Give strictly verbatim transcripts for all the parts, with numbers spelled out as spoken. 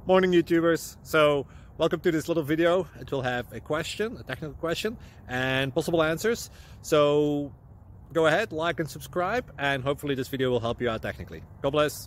Morning YouTubers. So welcome to this little video. It will have a question, a technical question, and possible answers. So go ahead, like and subscribe, and hopefully this video will help you out technically. God bless.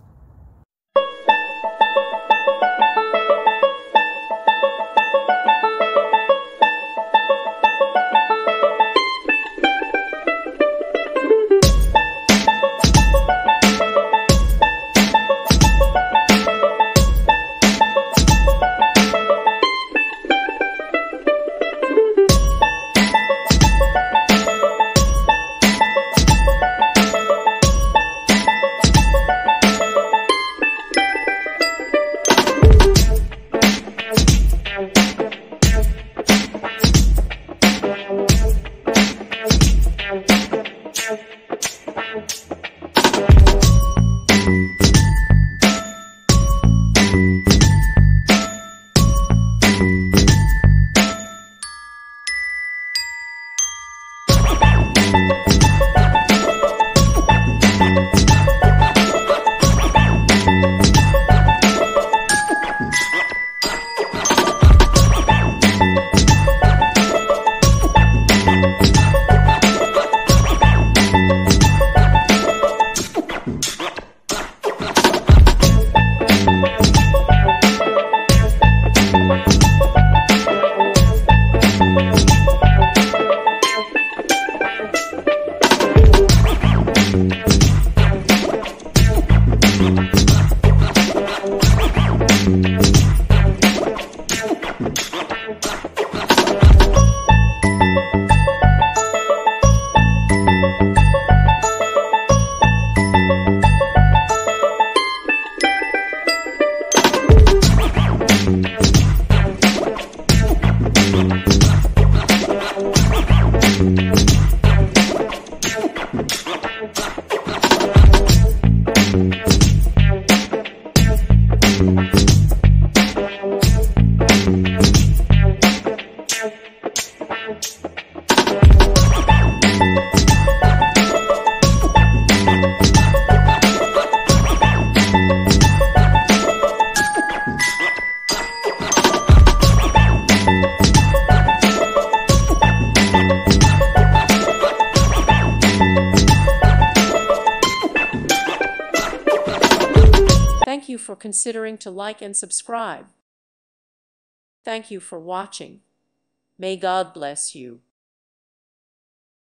Thank you for considering to like and subscribe. Thank you for watching. May God bless you.